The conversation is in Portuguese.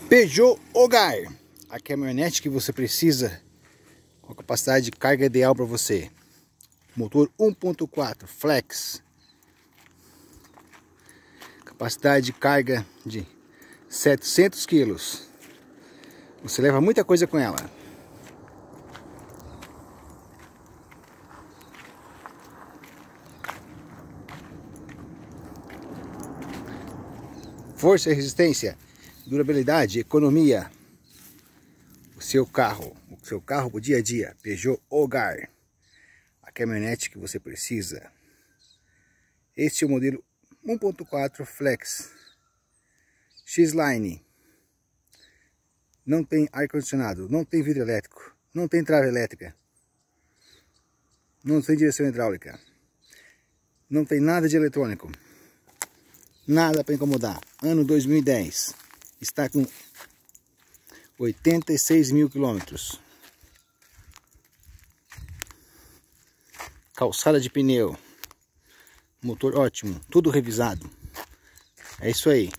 Peugeot Hogar, a caminhonete que você precisa, com a capacidade de carga ideal para você. Motor 1.4 flex, capacidade de carga de 700 kg. Você leva muita coisa com ela. Força e resistência, durabilidade, economia. O seu carro pro dia a dia. Peugeot Hogar, a caminhonete que você precisa. Este é o modelo 1.4 Flex X-Line. Não tem ar-condicionado, não tem vidro elétrico, não tem trava elétrica, não tem direção hidráulica, não tem nada de eletrônico, nada para incomodar. Ano 2010, está com 86 mil quilômetros. Calçada de pneu, motor ótimo, tudo revisado. É isso aí.